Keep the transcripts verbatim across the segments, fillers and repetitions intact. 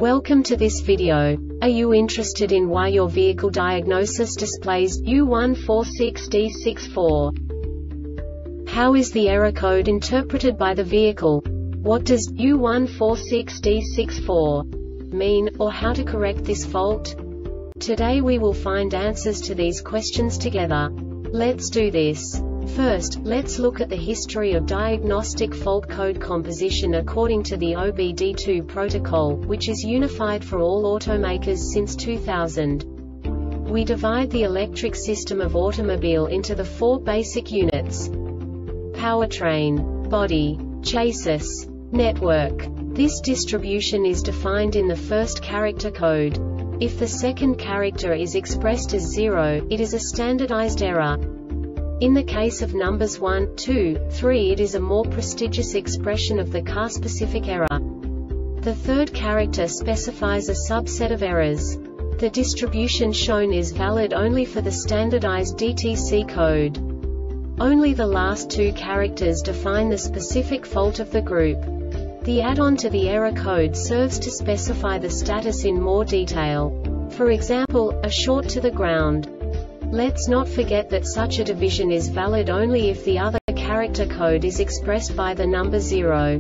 Welcome to this video. Are you interested in why your vehicle diagnosis displays U one four six D six four? How is the error code interpreted by the vehicle? What does U one four six D six four mean, or how to correct this fault? Today we will find answers to these questions together. Let's do this. First, let's look at the history of diagnostic fault code composition according to the O B D two protocol, which is unified for all automakers since two thousand. We divide the electric system of automobile into the four basic units: powertrain, body, chassis, network. This distribution is defined in the first character code. If the second character is expressed as zero, it is a standardized error. In the case of numbers one, two, three, it is a more prestigious expression of the car-specific error. The third character specifies a subset of errors. The distribution shown is valid only for the standardized D T C code. Only the last two characters define the specific fault of the group. The add-on to the error code serves to specify the status in more detail. For example, a short to the ground. Let's not forget that such a division is valid only if the other character code is expressed by the number zero.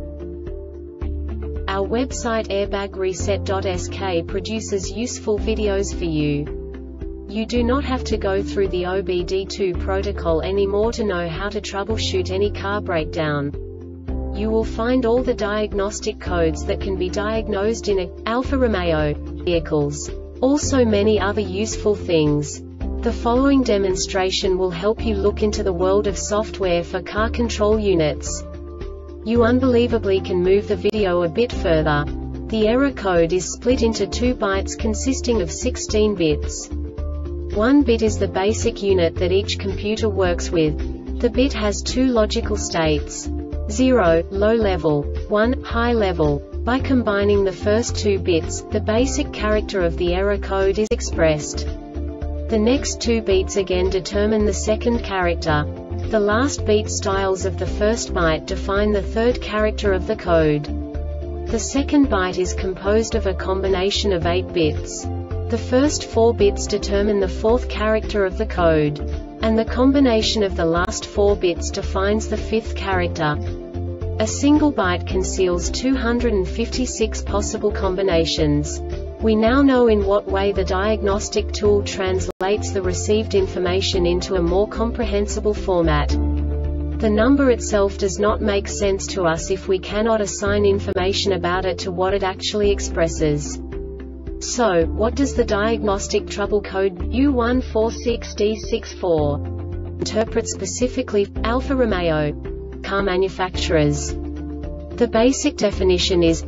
Our website airbag reset dot S K produces useful videos for you. You do not have to go through the O B D two protocol anymore to know how to troubleshoot any car breakdown. You will find all the diagnostic codes that can be diagnosed in a Alfa Romeo vehicles. Also many other useful things. The following demonstration will help you look into the world of software for car control units. You unbelievably can move the video a bit further. The error code is split into two bytes consisting of sixteen bits. One bit is the basic unit that each computer works with. The bit has two logical states: zero, low level, one, high level. By combining the first two bits, the basic character of the error code is expressed. The next two beats again determine the second character. The last beat styles of the first byte define the third character of the code. The second byte is composed of a combination of eight bits. The first four bits determine the fourth character of the code. And the combination of the last four bits defines the fifth character. A single byte conceals two hundred fifty-six possible combinations. We now know in what way the diagnostic tool translates the received information into a more comprehensible format. The number itself does not make sense to us if we cannot assign information about it to what it actually expresses. So, what does the diagnostic trouble code U one four six D six four interpret specifically for Alfa Romeo car manufacturers? The basic definition is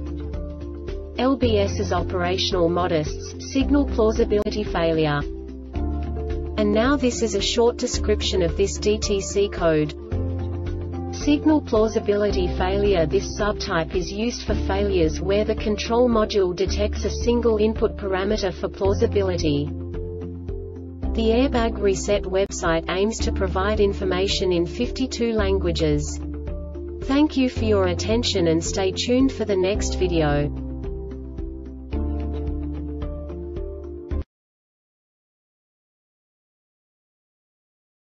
L B S is operational modest, signal plausibility failure. And now this is a short description of this D T C code. Signal plausibility failure. This subtype is used for failures where the control module detects a single input parameter for plausibility. The Airbag Reset website aims to provide information in fifty-two languages. Thank you for your attention and stay tuned for the next video.